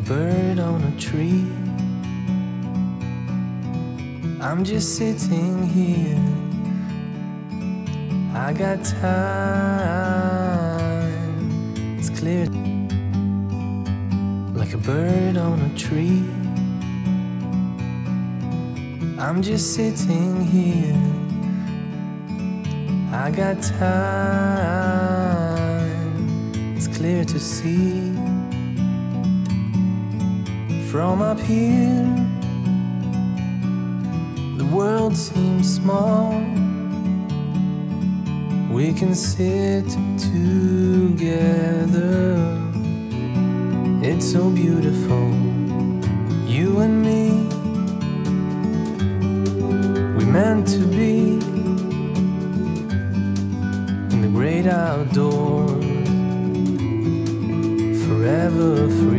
bird on a tree. I'm just sitting here, I got time. It's clear, like a bird on a tree. I'm just sitting here, I got time. It's clear to see from up here. The world seems small. We can sit together. It's so beautiful, you and me. We meant to be in the great outdoors, forever free.